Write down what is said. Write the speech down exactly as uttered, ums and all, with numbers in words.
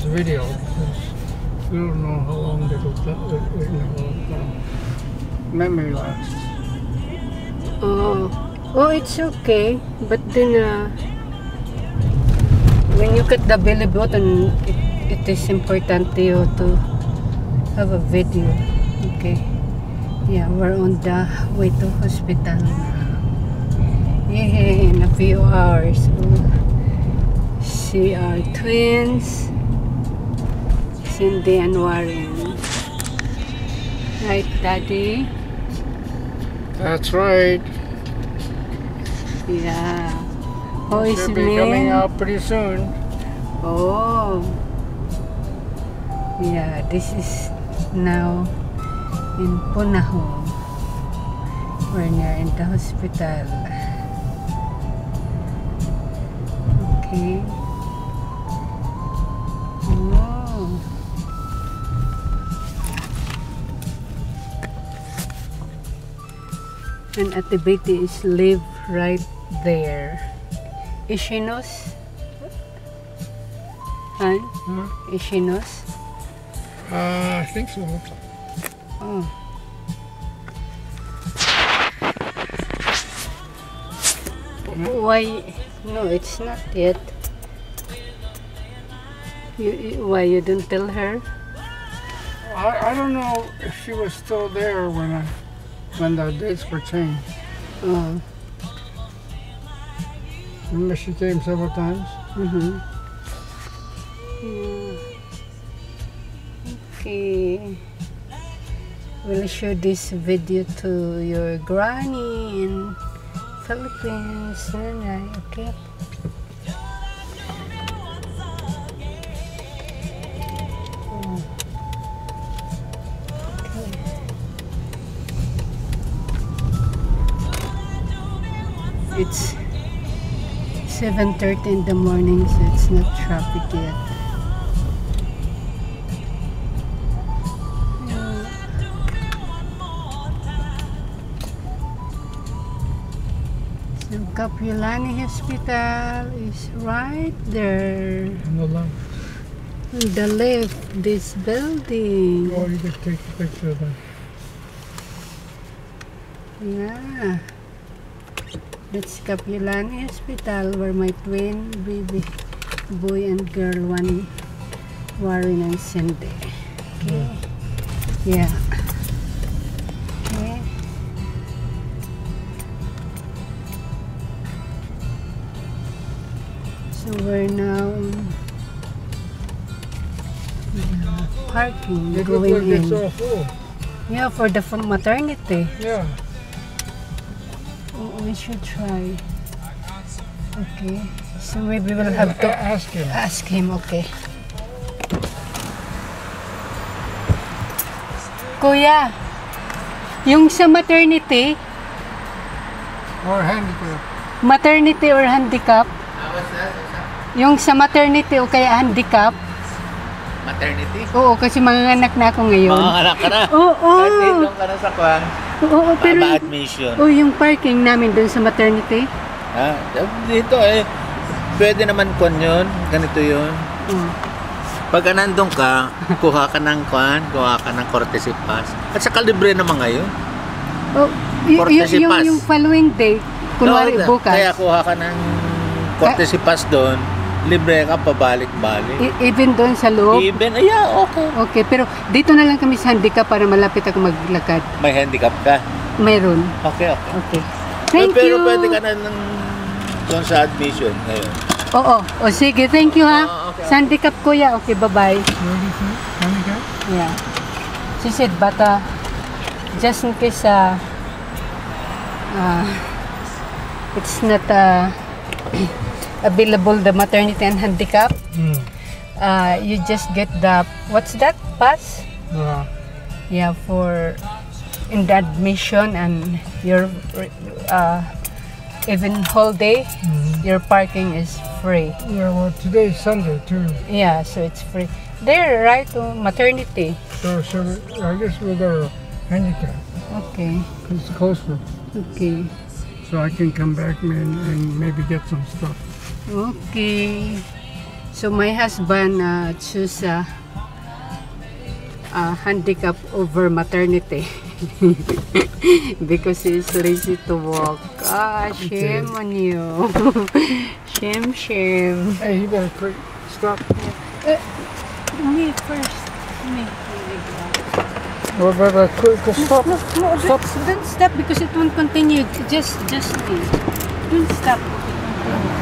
video because we don't know how long they will, uh, you know, uh, memory lasts. Oh, oh, it's okay. But then, uh, when you get the belly button, it, it is important to you to have a video. Okay. Yeah, we're on the way to hospital now. Yeah, in a few hours we'll see our twins, Cindy and Warren. Right, Daddy? That's right. Yeah. How is Should be coming Lynn? out pretty soon. Oh. Yeah, this is now in Punahou. We're near in the hospital. Okay. Oh. And Ate Betty is live right there. Is she knows? Huh? Huh? Is she knows? Uh, I think so. Oh. Why? No, it's not yet. You, you, why you don't tell her? I, I don't know if she was still there when I, when the dates were changed. Oh. Remember she came several times? Mm-hmm. Yeah. Okay. We'll show this video to your granny in Philippines. Nanay, okay? Oh. Okay. It's seven thirty in the morning, so it's not traffic yet. So Capulani Hospital is right there. On the left. On the left, this building. Oh, you could take a picture of that. Yeah. That's Capulani Hospital where my twin baby boy and girl, one Warren and Cindy. Okay. Yeah. Okay. So we're now yeah, parking, It looks going like it's in. all full. Yeah, for the full maternity. Yeah. Oh, we should try. Okay. So maybe we'll have to Ask him. ask him. Okay. Kuya, yung sa maternity, Or handicap. maternity or handicap, yung sa maternity o kaya handicap, Maternity? oo, kasi manganganak na ako ngayon. Mga anak ka na. Oo, oo. Kahit dito ka na sa kwan, Oo, pero, baba admission. oh, yung parking namin dun sa maternity, Ha? Dito eh, pwede naman kwan yun. Ganito yun. oh. Pagka nandun ka, kuha ka ng kwan, kuha ka ng courtesy pass. At saka libre naman ngayon. Oh, y- y- Courtesy yung, pass. yung following day, kunwari No, bukas, Kaya kuha ka ng courtesy pass doon, libre ka pabalik-balik. e- even doon sa loob. Even, ay, yeah, okay. Okay, pero dito na lang kami sa handicap para malapit ako maglakad. May handicap ka. Mayroon. Okay, okay. Okay. Thank pero you. pwede ka na ng doon sa admission ngayon. Oo. O sige, thank you ha. Oo, okay. Sa handicap kuya. Okay, bye-bye. What is it? Handicap? Yeah. She said, but uh, just in case uh, uh, it's not uh, available, the maternity and handicap, Mm. uh, you just get the, what's that, pass? Yeah. Yeah, for in the admission and your uh, even whole day, Mhm. your parking is free. Yeah, well, today's Sunday too. Yeah, so it's free. There, right to maternity. So, so I guess we'll go to handicap. Okay, It's closer. okay, So I can come back and, and maybe get some stuff. okay. So my husband uh, choose uh, uh, handicap over maternity because he's lazy to walk. Ah, shame on you. Shame, shame. Hey, you better quick stop. Uh, me first. Me. Well, better quick stop. No, no, Stop. don't, don't stop because it won't continue. Just, just me. Don't stop.